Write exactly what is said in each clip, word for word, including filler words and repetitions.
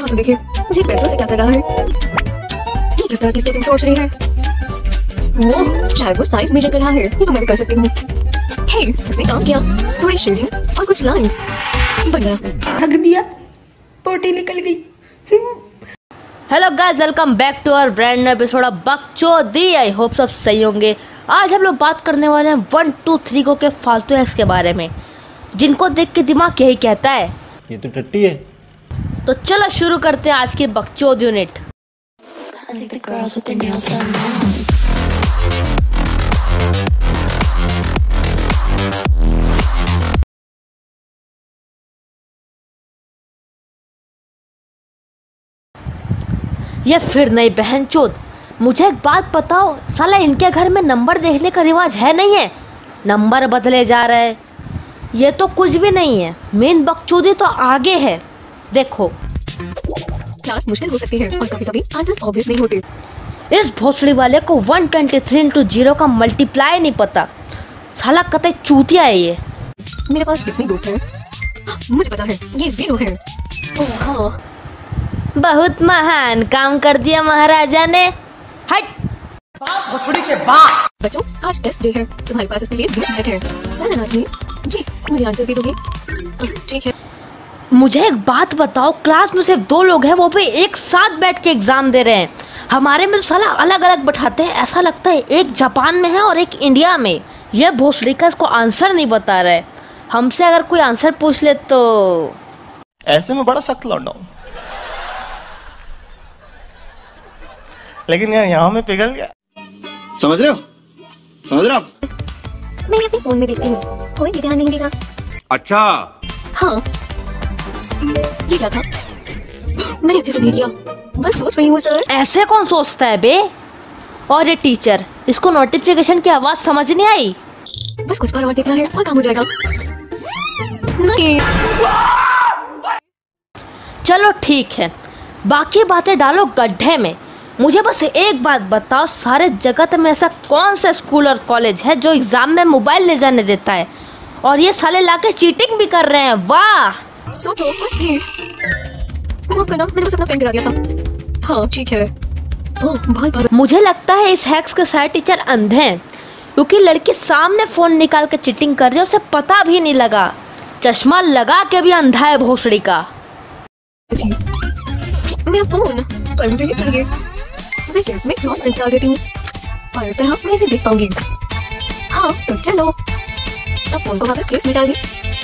से देखिए, मुझे पेंसिल से क्या कर रहा है? ये किस तरह की स्केचिंग सोच रही है? वो शायद वो साइज मेजर कर रहा है। ये तो मैं भी कर सकती हूँ। हे, इसने काम किया। थोड़ी शेडिंग और कुछ लाइंस बन गया। हग दिया, पोटी निकल गई। Hello guys, welcome back to our brand new episode of बकचोदी। आई होप सब सही होंगे। आज हम लोग बात करने वाले हैं वन टू थ्री को के फालतू हैक्स के बारे में, जिनको देख के दिमाग यही कहता है ये तो टट्टी है। तो चलो शुरू करते हैं आज की बकचोद यूनिट। ये फिर नहीं बहनचोद, मुझे एक बात बताओ, साला इनके घर में नंबर देखने का रिवाज है नहीं है? नंबर बदले जा रहे हैं। ये तो कुछ भी नहीं है, मेन बकचोदी तो आगे है। देखो, क्लास मुश्किल हो सकती है और कभी-कभी आंसर्स ऑब्वियस नहीं होते। इस भोसड़ी वाले को one twenty three into zero का मल्टीप्लाई नहीं पता। साला कतई चूतिया है ये। मेरे पास कितने दोस्त हैं? मुझे पता है, ये जीरो है। ओह हाँ, बहुत महान काम कर दिया महाराजा ने। हट भोसड़ी के बाप। बच्चों, आज टेस्ट डे है। तुम्हारे पास इसके लिए बीस मिनट है। सर नाजनी जी, मुझे आंसर दे दोगे? ठीक है। मुझे एक बात बताओ, क्लास में सिर्फ दो लोग हैं, वो भी एक साथ बैठ के एग्जाम दे रहे हैं। हमारे में तो साला अलग अलग बैठाते हैं। ऐसा लगता है एक जापान में है और एक इंडिया में। यह भोसड़ी का इसको आंसर नहीं बता रहे। हमसे अगर कोई आंसर पूछ ले तो ऐसे में बड़ा सख्त लौंडा हूं, लेकिन यार यहाँ में पिघल गया। समझ रहे हो? समझ रहे हो? मैं अपने फोन में देखती हूँ, कोई भी ध्यान नहीं देगा। अच्छा हाँ, ये क्या था? मैंने अच्छे से नहीं किया, बस सोच रही हूँ सर। ऐसे कौन सोचता है बे? और ये टीचर, इसको नोटिफिकेशन की आवाज समझ नहीं आई? बस कुछ बार और देखना है और काम हो जाएगा। नहीं, चलो ठीक है, बाकी बातें डालो गड्ढे में। मुझे बस एक बात बताओ, सारे जगत में ऐसा कौन सा स्कूल और कॉलेज है जो एग्जाम में मोबाइल ले जाने देता है? और ये साले लाके चीटिंग भी कर रहे हैं। वाह, सोचो कुछ भी। माफ करना, मैंने बस अपना पेन गिरा दिया था। हाँ ठीक है। ओह बहुत बहुत। मुझे लगता है इस हैक्स के सारे टीचर अंधे हैं, क्योंकि लड़की सामने फोन निकाल के चीटिंग कर रही है, उसे पता भी नहीं लगा। चश्मा लगा के भी अंधा है भोसड़ी का। जी, मेरा फोन पर मुझे ये चाहिए। मैं केस में क्लोज फ्रेंड्स डाल देती हूँ और इस तरह मैं इसे देख पाऊंगी। हाँ तो चलो, अब फोन को वापस केस में डाल दी।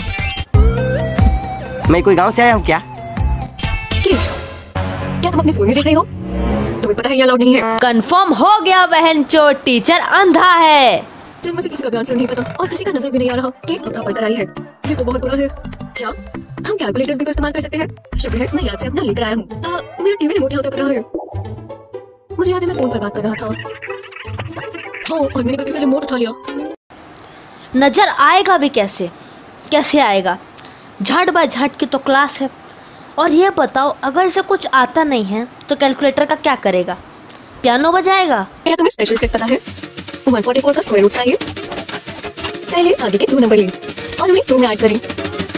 मैं कोई गांव से आया हूँ क्या? केस, क्या तुम अपने फोन में देख रही हो? तुम्हें पता है ये अलाउड नहीं है। कंफर्म हो गया बहनचोद, टीचर अंधा है। जिनमें से किसी का भी आंसर नहीं पता और किसी का नजर भी नहीं आ रहा। केट पक्का पढ़कर आई है। ये तो बहुत बुरा है। क्या हम कैलकुलेटर्स भी तो इस्तेमाल कर सकते हैं? शुक्र है मैं याद से अपना लेकर आया हूँ। मेरा टीवी रिमोट यहाँ तक रहा है। मुझे याद है मैं फोन पर बात कर रहा था। हाँ, और मैंने गलती से रिमोट उठा लिया। नजर आएगा भी कैसे? कैसे आएगा? झट बाय झट की तो क्लास है। और ये बताओ, अगर इसे कुछ आता नहीं है तो कैलकुलेटर का क्या करेगा? पियानो बजाएगा? क्या तुम्हें स्पेशल ट्रिक पता है? वन फोर्टी फोर का स्क्वायर रूट चाहिए। पहले आगे के दो नंबर लें और उन्हें टू में ऐड करें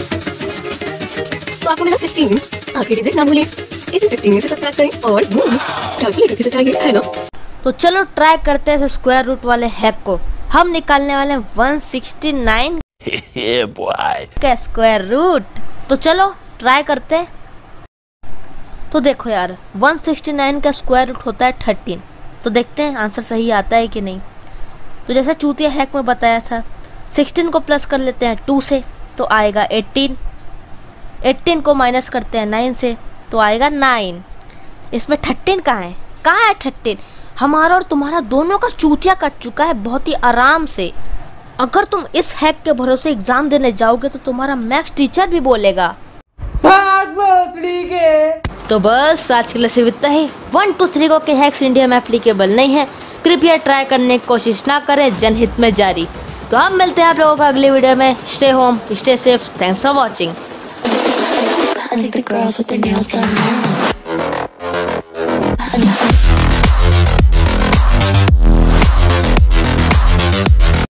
तो आपको मिला सिक्सटीन। आखिरी डिजिट ना भूलें, इसे सिक्सटीन में से सब्ट्रैक्ट करें और बूम, कैलकुलेटर किसे चाहिए, है ना? तो चलो ट्राई करते हैं स्क्वायर रूट वाले हैक को। हम निकालने वाले हैं वन सिक्सटी नाइन का स्क्वायर रूट। तो चलो ट्राई करते हैं। तो देखो यार, वन सिक्सटी नाइन का स्क्वायर रूट होता है थर्टीन। तो देखते हैं आंसर सही आता है कि नहीं। तो जैसे चूतिया हैक में बताया था, सिक्सटीन को प्लस कर लेते हैं टू से तो आएगा एटीन। एटीन को माइनस करते हैं नाइन से तो आएगा नाइन। इसमें थर्टीन कहाँ है? कहाँ है थर्टीन? हमारा और तुम्हारा दोनों का चूतिया कट चुका है बहुत ही आराम से। अगर तुम इस हैक के भरोसे एग्जाम देने जाओगे तो तुम्हारा मैथ्स टीचर भी बोलेगा भाग भोसड़ी के। तो बस आज के लिए सिर्फ इतना ही। वन टू थ्री को के हैक्स इंडिया में एप्लीकेबल नहीं है, कृपया ट्राई करने की कोशिश ना करें, जनहित में जारी। तो हम मिलते हैं आप लोगों को अगली वीडियो में। Stay home, stay safe, thanks for watching.